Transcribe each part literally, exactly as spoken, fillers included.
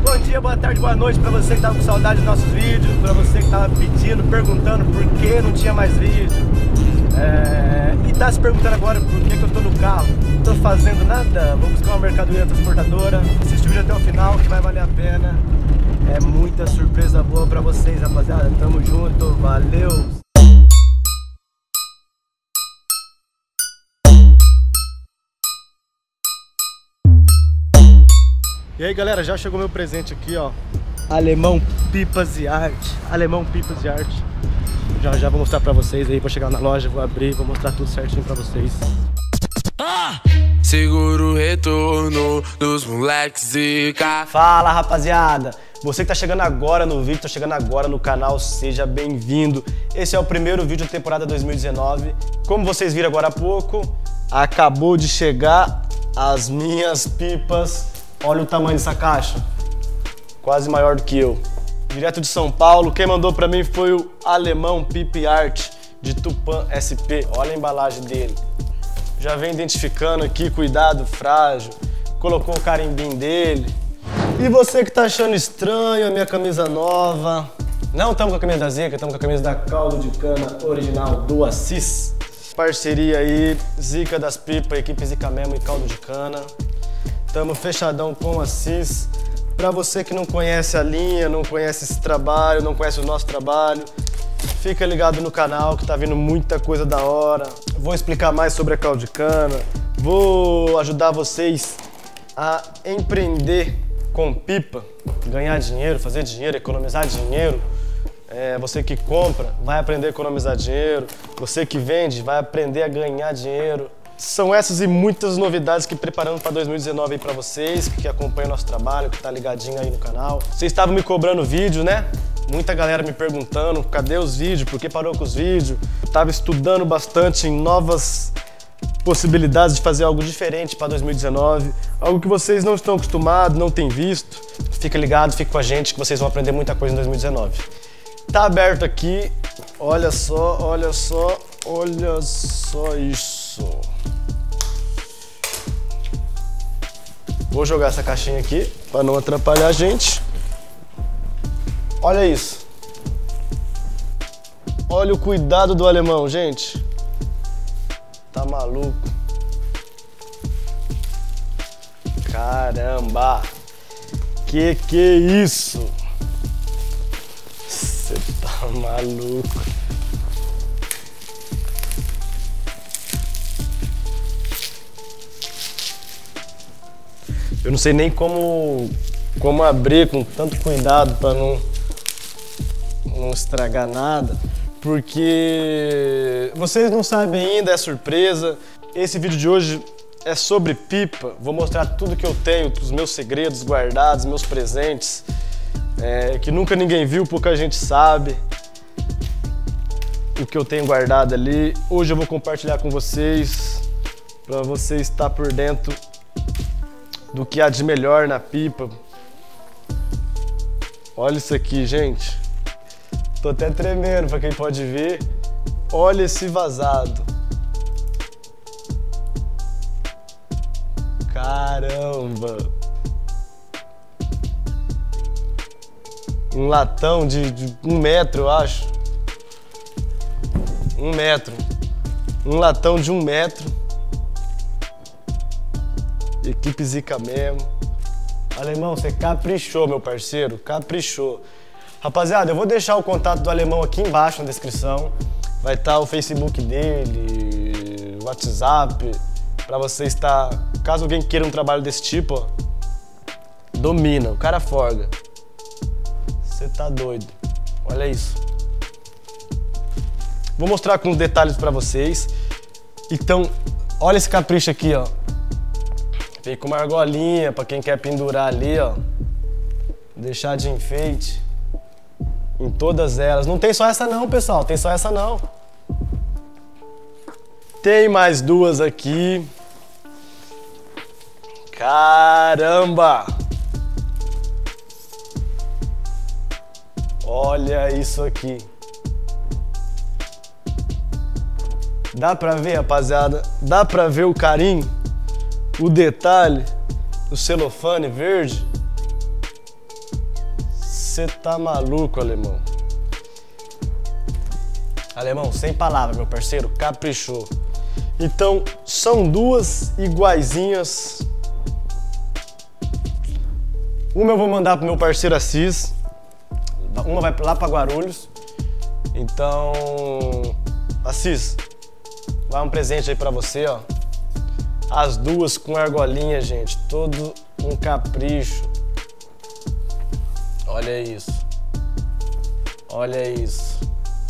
Bom dia, boa tarde, boa noite pra você que tava com saudade dos nossos vídeos, pra você que tava pedindo, perguntando por que não tinha mais vídeo. É... E tá se perguntando agora por que, que eu tô no carro. Não tô fazendo nada, vou buscar uma mercadoria transportadora. Assiste o vídeo até o final que vai valer a pena. É muita surpresa boa pra vocês, rapaziada. Tamo junto, valeu! E aí galera, já chegou meu presente aqui, ó. Alemão Pipas e Arte. Alemão Pipas e Arte. Já já vou mostrar pra vocês aí, vou chegar na loja, vou abrir, vou mostrar tudo certinho pra vocês. Ah! Seguro o retorno dos moleques e cá. Fala rapaziada, você que tá chegando agora no vídeo, tá chegando agora no canal, seja bem-vindo. Esse é o primeiro vídeo da temporada dois mil e dezenove. Como vocês viram agora há pouco, acabou de chegar as minhas pipas. Olha o tamanho dessa caixa, quase maior do que eu. Direto de São Paulo, quem mandou pra mim foi o Alemão Pipa e Arte de Tupã S P. Olha a embalagem dele. Já vem identificando aqui, cuidado frágil. Colocou o carimbinho dele. E você que tá achando estranho a minha camisa nova. Não estamos com a camisa da Zica, estamos com a camisa da Caldo de Cana original do Assis. Parceria aí, Zica das Pipas, equipe Zica Memo e Caldo de Cana. Tamo fechadão com a Assis. Pra você que não conhece a linha, não conhece esse trabalho, não conhece o nosso trabalho, fica ligado no canal que tá vindo muita coisa da hora. Vou explicar mais sobre a caldo de cana, vou ajudar vocês a empreender com pipa, ganhar dinheiro, fazer dinheiro, economizar dinheiro. É, você que compra vai aprender a economizar dinheiro, você que vende vai aprender a ganhar dinheiro. São essas e muitas novidades que preparamos para dois mil e dezenove aí para vocês, que acompanham o nosso trabalho, que tá ligadinho aí no canal. Vocês estavam me cobrando vídeo, né? Muita galera me perguntando, cadê os vídeos, por que parou com os vídeos? Eu tava estudando bastante em novas possibilidades de fazer algo diferente para dois mil e dezenove, algo que vocês não estão acostumados, não têm visto. Fica ligado, fica com a gente que vocês vão aprender muita coisa em dois mil e dezenove. Tá aberto aqui, olha só, olha só, olha só isso. Vou jogar essa caixinha aqui para não atrapalhar a gente. Olha isso. Olha o cuidado do alemão, gente. Tá maluco. Caramba. Que que é isso? Você tá maluco. Eu não sei nem como, como abrir com tanto cuidado para não, não estragar nada, porque vocês não sabem ainda, é surpresa. Esse vídeo de hoje é sobre pipa, vou mostrar tudo que eu tenho, os meus segredos guardados, meus presentes, é, que nunca ninguém viu, pouca gente sabe o que eu tenho guardado ali. Hoje eu vou compartilhar com vocês, para vocês estar por dentro do que há de melhor na pipa. Olha isso aqui, gente. Tô até tremendo pra quem pode ver. Olha esse vazado. Caramba. Um latão de, de um metro, eu acho. Um metro. Um latão de um metro. Equipe Zica Memo. Alemão, você caprichou, meu parceiro, caprichou. Rapaziada, eu vou deixar o contato do Alemão aqui embaixo na descrição. Vai estar o Facebook dele, o WhatsApp, pra você estar... Caso alguém queira um trabalho desse tipo, ó, domina, o cara forga. Você tá doido. Olha isso. Vou mostrar com os detalhes pra vocês. Então, olha esse capricho aqui, ó. Veio com uma argolinha pra quem quer pendurar ali, ó. Deixar de enfeite. Em todas elas. Não tem só essa não, pessoal. Tem só essa não. Tem mais duas aqui. Caramba! Olha isso aqui. Dá pra ver, rapaziada? Dá pra ver o carinho? O detalhe? O celofane verde? Você tá maluco, alemão. Alemão, sem palavras, meu parceiro, caprichou. Então, são duas iguaizinhas. Uma eu vou mandar pro meu parceiro Assis. Uma vai lá pra Guarulhos. Então, Assis, vai um presente aí pra você, ó. As duas com argolinha, gente. Todo um capricho. Olha isso. Olha isso.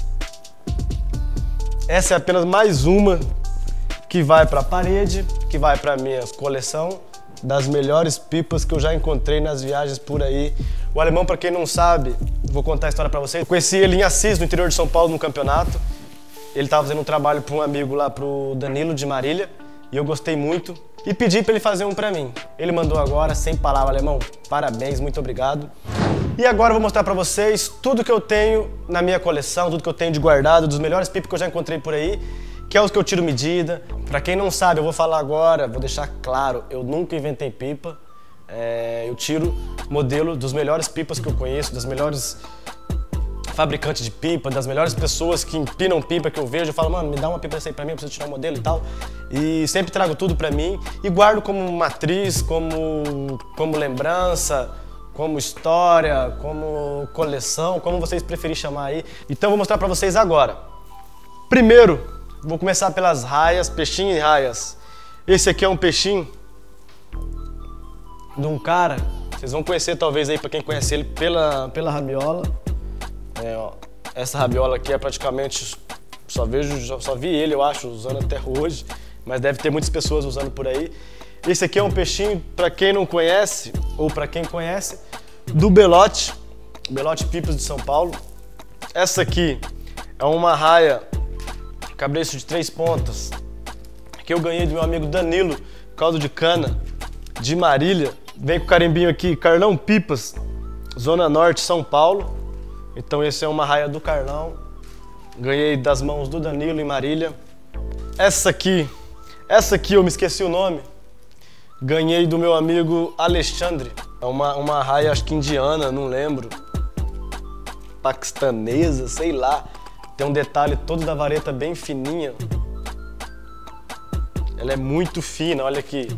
Essa é apenas mais uma que vai pra parede, que vai pra minha coleção das melhores pipas que eu já encontrei nas viagens por aí. O alemão, pra quem não sabe, vou contar a história pra vocês. Eu conheci ele em Assis, no interior de São Paulo, no campeonato. Ele tava fazendo um trabalho pra um amigo lá, pro Danilo de Marília, e eu gostei muito. E pedi pra ele fazer um pra mim. Ele mandou agora, sem palavra, alemão. Parabéns, muito obrigado. E agora eu vou mostrar pra vocês tudo que eu tenho na minha coleção, tudo que eu tenho de guardado, dos melhores pipas que eu já encontrei por aí, que é os que eu tiro medida. Pra quem não sabe, eu vou falar agora, vou deixar claro, eu nunca inventei pipa. É, eu tiro modelo dos melhores pipas que eu conheço, das melhores fabricantes de pipa, das melhores pessoas que empinam pipa que eu vejo. Eu falo, mano, me dá uma pipa dessa aí pra mim, eu preciso tirar um modelo e tal. E sempre trago tudo pra mim e guardo como matriz, como, como lembrança, como história, como coleção, como vocês preferirem chamar aí. Então eu vou mostrar pra vocês agora. Primeiro, vou começar pelas raias, peixinho e raias. Esse aqui é um peixinho de um cara, vocês vão conhecer talvez aí, pra quem conhece ele, pela, pela rabiola. É, ó, essa rabiola aqui é praticamente, só vejo, só vi ele, eu acho, usando até hoje, mas deve ter muitas pessoas usando por aí. Esse aqui é um peixinho, pra quem não conhece, ou pra quem conhece, do Belote, Belote Pipas de São Paulo. Essa aqui é uma raia cabresto de três pontas, que eu ganhei do meu amigo Danilo, caldo de cana, de Marília. Vem com o carimbinho aqui, Carlão Pipas, Zona Norte, São Paulo. Então esse é uma raia do Carlão. Ganhei das mãos do Danilo em Marília. Essa aqui, essa aqui eu me esqueci o nome. Ganhei do meu amigo Alexandre. É uma, uma raia, acho que indiana, não lembro. Paquistanesa, sei lá. Tem um detalhe todo da vareta bem fininha. Ela é muito fina, olha aqui.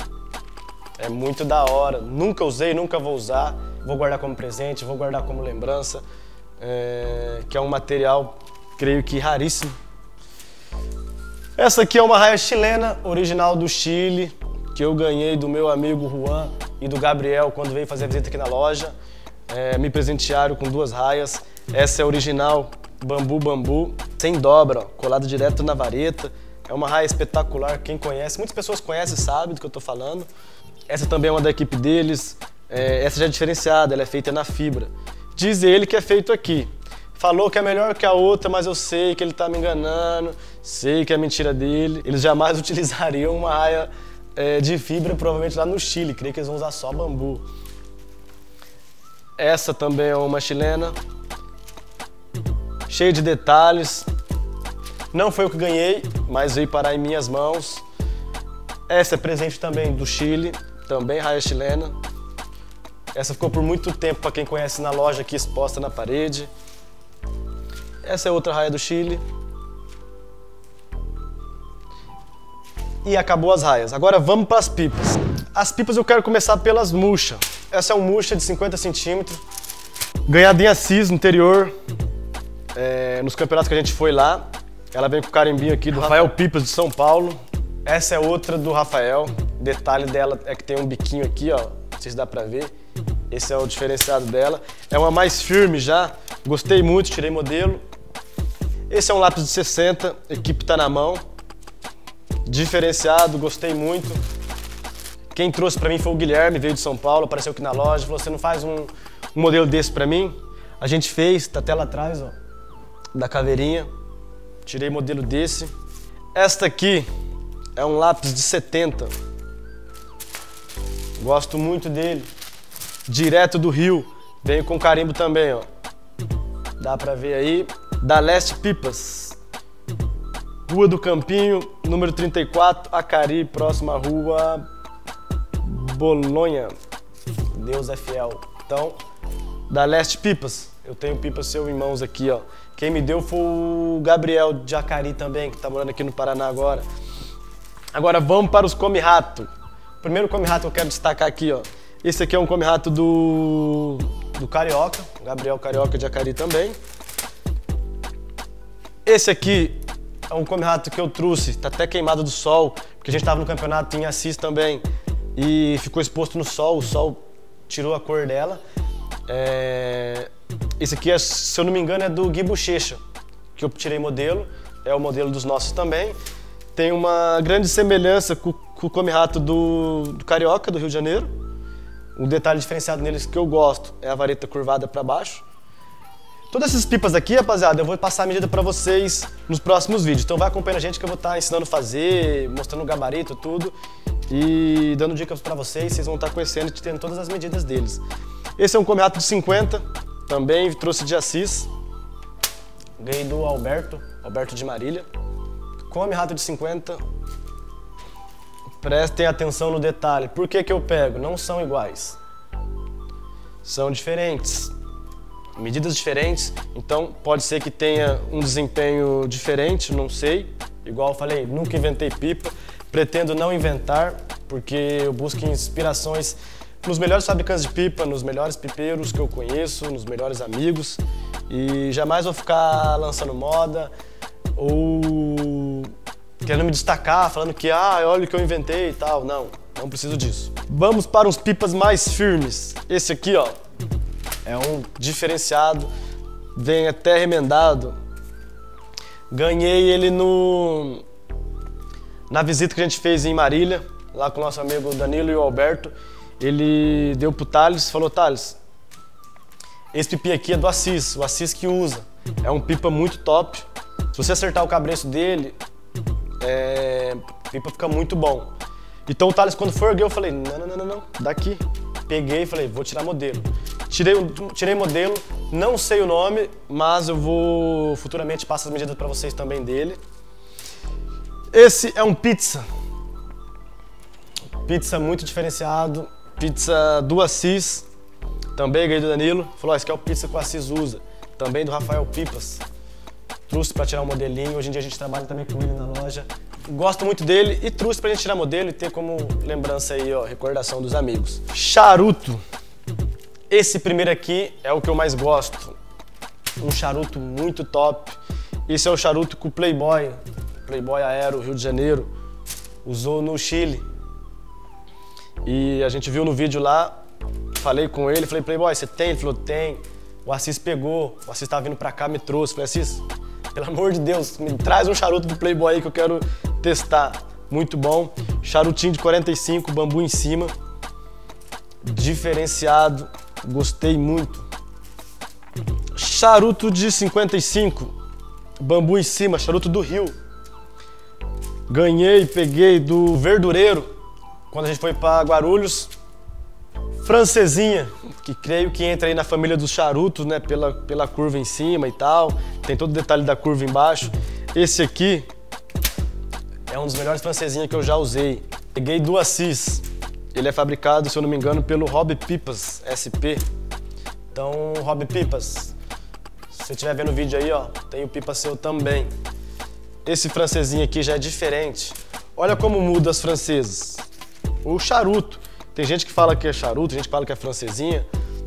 É muito da hora. Nunca usei, nunca vou usar. Vou guardar como presente, vou guardar como lembrança. É, que é um material, creio que raríssimo. Essa aqui é uma raia chilena, original do Chile, que eu ganhei do meu amigo Juan e do Gabriel quando veio fazer a visita aqui na loja. É, me presentearam com duas raias. Essa é original, bambu bambu, sem dobra, ó, colado direto na vareta. É uma raia espetacular, quem conhece, muitas pessoas conhecem, sabem do que eu tô falando. Essa também é uma da equipe deles. É, essa já é diferenciada, ela é feita na fibra. Diz ele que é feito aqui. Falou que é melhor que a outra, mas eu sei que ele tá me enganando, sei que é mentira dele. Eles jamais utilizariam uma raia é, de fibra, provavelmente lá no Chile. Creio que eles vão usar só bambu. Essa também é uma chilena, cheia de detalhes. Não foi o que ganhei, mas veio parar em minhas mãos. Essa é presente também do Chile, também raia chilena. Essa ficou por muito tempo, para quem conhece, na loja aqui exposta na parede. Essa é outra raia do Chile. E acabou as raias. Agora vamos para as pipas. As pipas eu quero começar pelas murcha. Essa é um murcha de cinquenta centímetros. Ganhada em Assis, no interior. É, nos campeonatos que a gente foi lá. Ela vem com o carimbinho aqui do Rafael Pipas de São Paulo. Essa é outra do Rafael. O detalhe dela é que tem um biquinho aqui, ó. Não sei se dá pra ver. Esse é o diferenciado dela. É uma mais firme já. Gostei muito, tirei modelo. Esse é um lápis de sessenta, a equipe tá na mão. Diferenciado, gostei muito. Quem trouxe pra mim foi o Guilherme, veio de São Paulo, apareceu aqui na loja, falou, você não faz um, um modelo desse pra mim? A gente fez, tá até lá atrás, ó, da caveirinha. Tirei modelo desse. Esta aqui é um lápis de setenta. Gosto muito dele. Direto do Rio. Veio com carimbo também, ó. Dá pra ver aí. Da Leste Pipas. Rua do Campinho, número trinta e quatro, Acari, próxima rua Bolonha. Deus é fiel. Então, da Leste Pipas. Eu tenho pipa seu em mãos aqui, ó. Quem me deu foi o Gabriel de Jacari também, que tá morando aqui no Paraná agora. Agora vamos para os come-rato. O primeiro come-rato que eu quero destacar aqui, ó. Esse aqui é um come-rato do, do Carioca, Gabriel Carioca de Jacari também. Esse aqui é um come-rato que eu trouxe, tá até queimado do sol, porque a gente tava no campeonato em Assis também e ficou exposto no sol, o sol tirou a cor dela. É... Esse aqui, é, se eu não me engano, é do Gui Bochecha, que eu tirei modelo, é o modelo dos nossos também. Tem uma grande semelhança com, com o come-rato do, do Carioca, do Rio de Janeiro. Um detalhe diferenciado neles que eu gosto é a vareta curvada para baixo. Todas essas pipas aqui, rapaziada, eu vou passar a medida para vocês nos próximos vídeos. Então vai acompanhando a gente que eu vou estar ensinando a fazer, mostrando o gabarito, tudo. E dando dicas para vocês, vocês vão estar conhecendo e tendo todas as medidas deles. Esse é um come-rato de cinquenta, também trouxe de Assis. Ganhei do Alberto, Alberto de Marília. Come-rato de cinquenta. Prestem atenção no detalhe. Por que que eu pego? Não são iguais. São diferentes. Medidas diferentes, então pode ser que tenha um desempenho diferente, não sei. Igual eu falei, nunca inventei pipa. Pretendo não inventar, porque eu busco inspirações nos melhores fabricantes de pipa, nos melhores pipeiros que eu conheço, nos melhores amigos. E jamais vou ficar lançando moda ou querendo me destacar, falando que ah, olha o que eu inventei e tal. Não, não preciso disso. Vamos para uns pipas mais firmes. Esse aqui, ó, é um diferenciado, vem até remendado. Ganhei ele no na visita que a gente fez em Marília, lá com o nosso amigo Danilo e o Alberto. Ele deu pro Thales, falou: Thales, esse pipi aqui é do Assis, o Assis que usa. É um pipa muito top. Se você acertar o cabreço dele, é, o pipa fica muito bom. Então o Thales, quando for erguer, eu falei: não, não, não, não, não, daqui. Peguei e falei: vou tirar modelo. Tirei, tirei modelo, não sei o nome, mas eu vou futuramente passar as medidas para vocês também dele. Esse é um pizza. Pizza muito diferenciado. Pizza do Assis. Também ganhei do Danilo. Falou: oh, esse aqui é o pizza que o Assis usa. Também do Rafael Pipas. Trouxe para tirar um modelinho. Hoje em dia a gente trabalha também com ele na loja. Gosto muito dele e trouxe pra gente tirar modelo e ter como lembrança aí, ó, recordação dos amigos. Charuto. Esse primeiro aqui é o que eu mais gosto. Um charuto muito top. Esse é o charuto que o Playboy, Playboy Aero, Rio de Janeiro, usou no Chile. E a gente viu no vídeo lá, falei com ele, falei: Playboy, você tem? Ele falou: tem. O Assis pegou, o Assis tava vindo pra cá, me trouxe. Falei: Assis, pelo amor de Deus, me traz um charuto do Playboy aí que eu quero testar. Muito bom. Charutinho de quarenta e cinco, bambu em cima. Diferenciado. Gostei muito. Charuto de cinquenta e cinco, bambu em cima, charuto do Rio. Ganhei, peguei do Verdureiro, quando a gente foi para Guarulhos. Francesinha, que creio que entra aí na família dos charutos, né? Pela, pela curva em cima e tal. Tem todo o detalhe da curva embaixo. Esse aqui é um dos melhores francesinha que eu já usei. Peguei do Assis. Ele é fabricado, se eu não me engano, pelo Hobby Pipas S P. Então, Hobby Pipas, se você estiver vendo o vídeo aí, ó, tem o pipa seu também. Esse francesinho aqui já é diferente. Olha como muda as francesas. O charuto. Tem gente que fala que é charuto, gente que fala que é francesinha.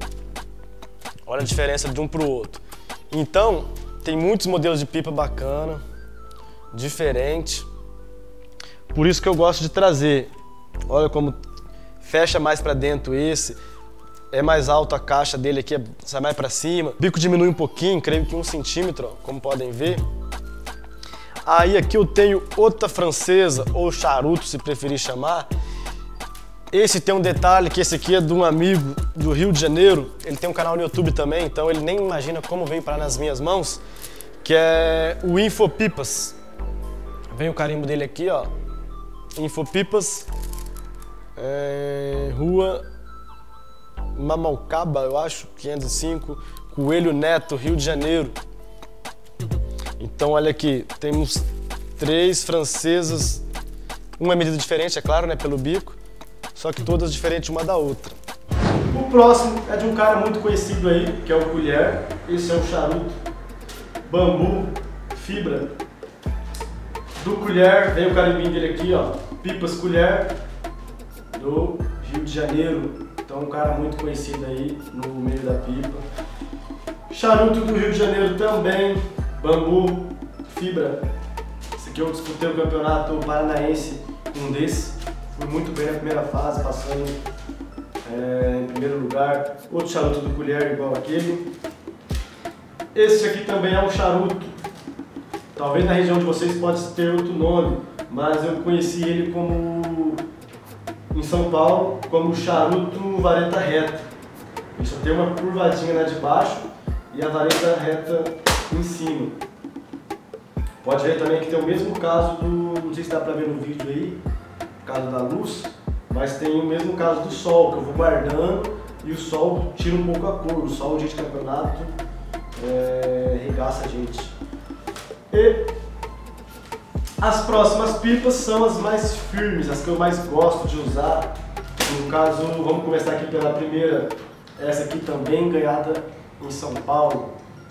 Olha a diferença de um pro outro. Então, tem muitos modelos de pipa bacana, diferente. Por isso que eu gosto de trazer. Olha como fecha mais pra dentro esse. É mais alto a caixa dele aqui, sai mais pra cima. O bico diminui um pouquinho, creio que um centímetro, ó, como podem ver. Aí aqui eu tenho outra francesa, ou charuto, se preferir chamar. Esse tem um detalhe, que esse aqui é de um amigo do Rio de Janeiro. Ele tem um canal no YouTube também, então ele nem imagina como veio parar nas minhas mãos. Que é o Infopipas. Vem o carimbo dele aqui, ó. Infopipas. É, rua Mamaucaba, eu acho, quinhentos e cinco, Coelho Neto, Rio de Janeiro. Então olha aqui, temos três francesas, uma medida diferente, é claro, né, pelo bico, só que todas diferentes uma da outra. O próximo é de um cara muito conhecido aí, que é o Colher. Esse é um charuto bambu, fibra. Do Colher, vem o carimbinho dele aqui, ó, Pipas Colher, do Rio de Janeiro. Então um cara muito conhecido aí no meio da pipa. Charuto do Rio de Janeiro também, bambu, fibra. Esse aqui eu disputei o campeonato paranaense com um desse. Fui muito bem na primeira fase, passando é, em primeiro lugar. Outro charuto do Colher igual aquele. Esse aqui também é um charuto. Talvez na região de vocês pode ter outro nome, mas eu conheci ele como em São Paulo como charuto vareta reta. Ele só tem uma curvadinha lá de baixo e a vareta reta em cima. Pode ver também que tem o mesmo caso do, não sei se dá pra ver no vídeo aí, por causa da luz, mas tem o mesmo caso do sol, que eu vou guardando e o sol tira um pouco a cor. O sol, no dia de campeonato, é, regaça a gente. E as próximas pipas são as mais firmes, as que eu mais gosto de usar. No caso, vamos começar aqui pela primeira, essa aqui também ganhada em São Paulo.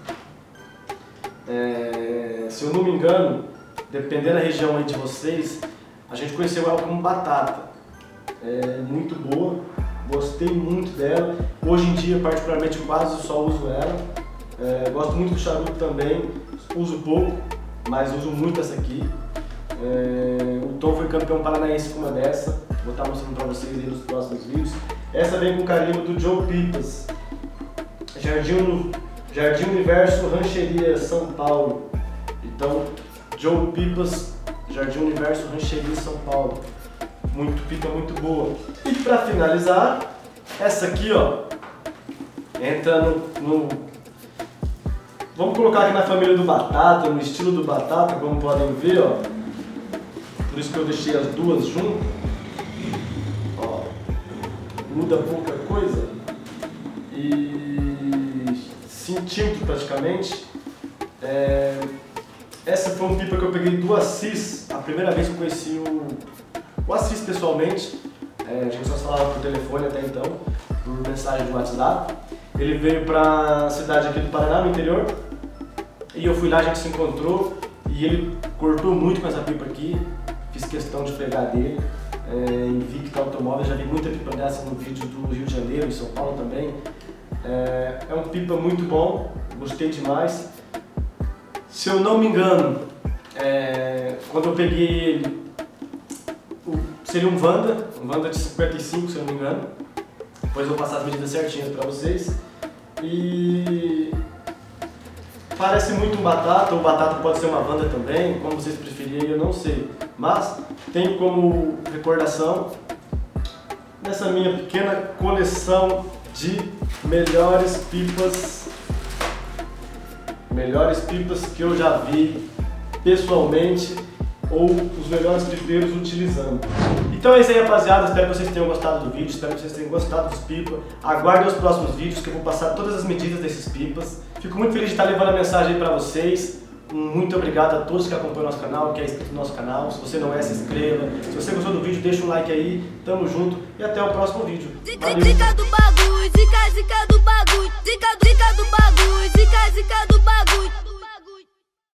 É, se eu não me engano, dependendo da região aí de vocês, a gente conheceu ela como batata. É muito boa, gostei muito dela. Hoje em dia, particularmente, quase só uso ela. É, gosto muito do charuto também, uso pouco, mas uso muito essa aqui. É, o Tom foi campeão paranaense com uma dessa, vou estar mostrando para vocês aí nos próximos vídeos. Essa vem com o carimbo do Joe Pipas, Jardim, Jardim Universo Rancheria São Paulo. Então, Joe Pipas, Jardim Universo Rancheria São Paulo. Muito pipa, muito boa. E para finalizar, essa aqui, ó, entra no, no... Vamos colocar aqui na família do Batata, no estilo do Batata, como podem ver, ó. Por isso que eu deixei as duas juntas. Ó, muda pouca coisa. E centímetro praticamente. É... Essa foi uma pipa que eu peguei do Assis, a primeira vez que eu conheci o, o Assis pessoalmente. É, a gente só falava por telefone até então, por mensagem de WhatsApp. Ele veio para a cidade aqui do Paraná, no interior, e eu fui lá, a gente se encontrou e ele cortou muito com essa pipa aqui. Fiz questão de pegar dele, é, em Victa Automóvel, já vi muita pipa dessa no vídeo do Rio de Janeiro, em São Paulo também. É, é um pipa muito bom, gostei demais. Se eu não me engano, é, quando eu peguei ele, o, seria um Vanda, um Vanda de cinquenta e cinco, se eu não me engano. Depois eu vou passar as medidas certinhas para vocês. E parece muito um Batata, ou Batata pode ser uma Vanda também, como vocês preferirem, eu não sei. Mas tenho como recordação nessa minha pequena coleção de melhores pipas, melhores pipas que eu já vi pessoalmente, ou os melhores pipeiros utilizando. Então é isso aí, rapaziada, espero que vocês tenham gostado do vídeo, espero que vocês tenham gostado dos pipas. Aguardem os próximos vídeos que eu vou passar todas as medidas desses pipas. Fico muito feliz de estar levando a mensagem aí pra vocês. Muito obrigado a todos que acompanham o nosso canal, que é inscrito no nosso canal. Se você não é, se inscreva. Se você gostou do vídeo, deixa um like aí. Tamo junto e até o próximo vídeo. Valeu. Zica do bagulho, zica, zica do bagulho, zica, zica do bagulho, zica, zica do bagulho.